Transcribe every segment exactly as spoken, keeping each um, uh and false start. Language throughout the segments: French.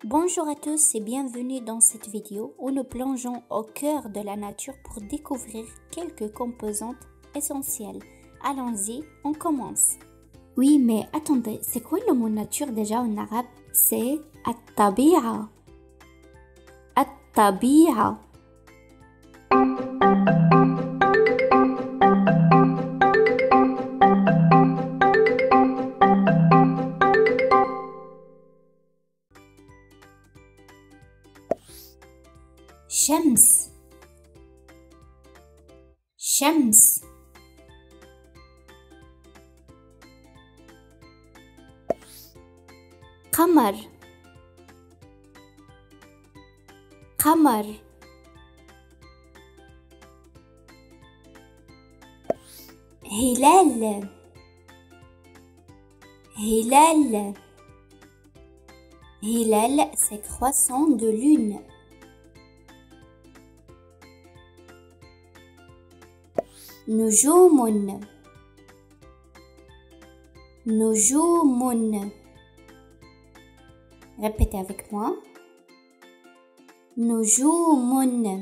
Bonjour à tous et bienvenue dans cette vidéo où nous plongeons au cœur de la nature pour découvrir quelques composantes essentielles. Allons-y, on commence. Oui, mais attendez, c'est quoi le mot nature déjà en arabe? C'est at-tabi'a. At-tabi'a. شمس شمس قمر قمر هلال هلال هلال c'est croissant de lune. نجوم نجوم Répétez avec moi. نجوم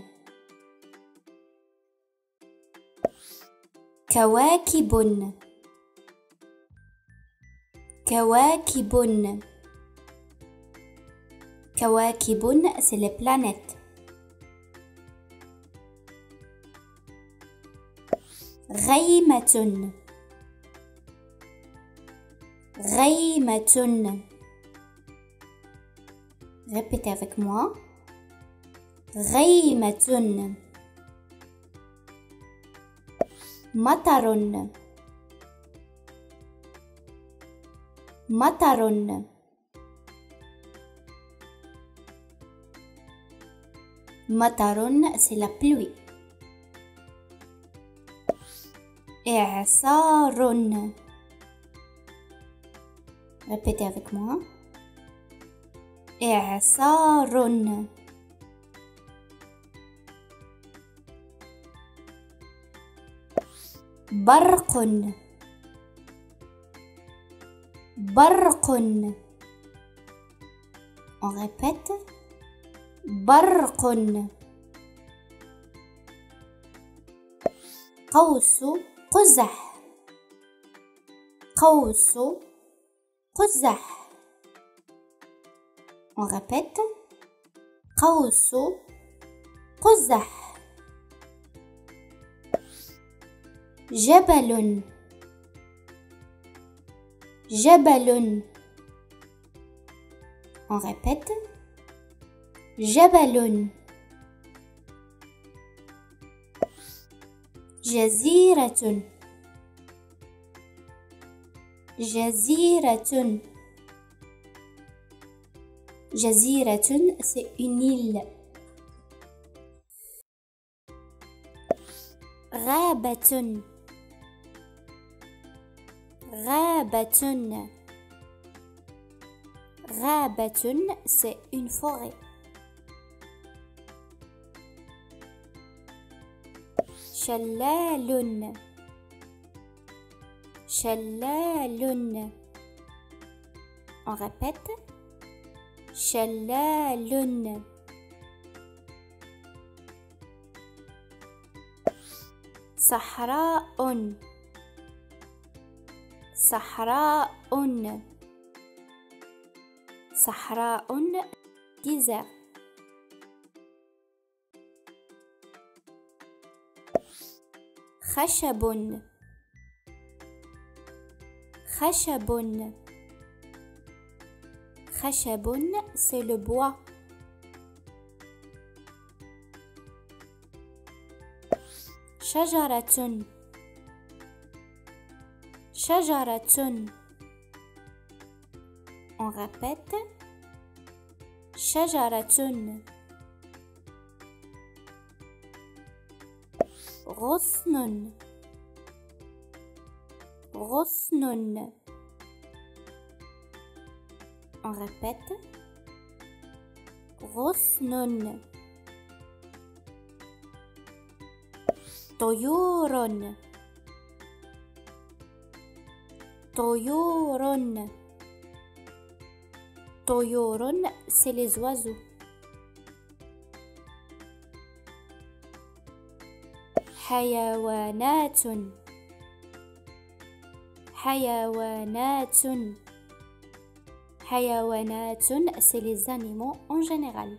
كواكب كواكب كواكب c'est les planètes. غيمة غيمة Répétez avec moi. غيمة مطر مطر مطر c'est la pluie. إعصار Répétez avec moi. إعصار برق برق On répète. برق قوس قزح قوس قزح On répète. قوس قزح جبل جبل On répète. جبل جزيرة جزيرة جزيرة c'est une île. غابة غابة غابة c'est une forêt. شلال شلال On répète. شلال صحراء صحراء صحراء désert. خشب خشب خشب c'est le bois. شجرة شجرة On répète. شجرة غصن غصن On répète. غصن طيور طيور طيور c'est les oiseaux. حيوانات حيوانات حيوانات c'est les animaux en général.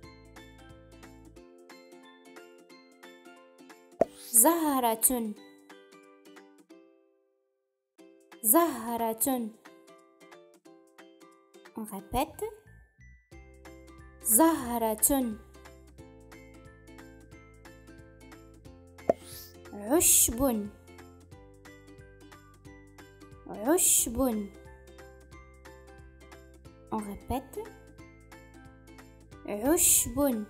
زهرة زهرة. On répète. زهرة. عشب عشب. On répète. عشب.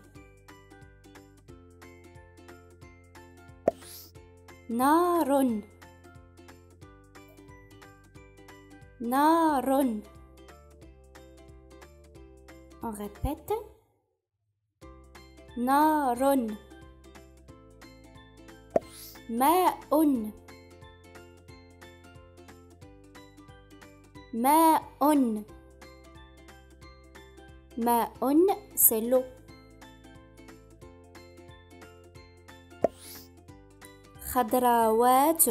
نار نار. On répète. نار. ماء ماء ماء c'est l'eau. خضروات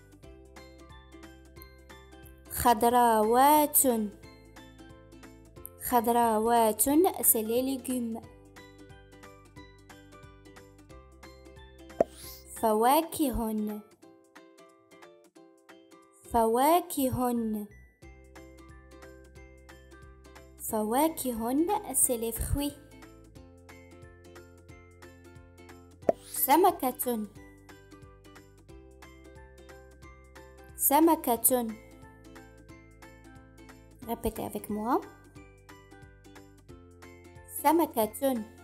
خضروات خضروات c'est les légumes. فواكه فواكه فواكه c'est les fruits. سمكة سمكة. Répétez avec moi. سمكة